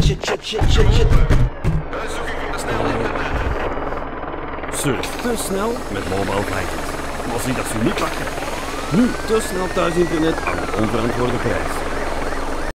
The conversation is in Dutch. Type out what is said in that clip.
Shit. Zoeking van de snel internet. Surf te snel met Mobile Vikings. Maar zie dat ze niet pakken. Nu te snel thuis internet aan een onverantwoorde prijs.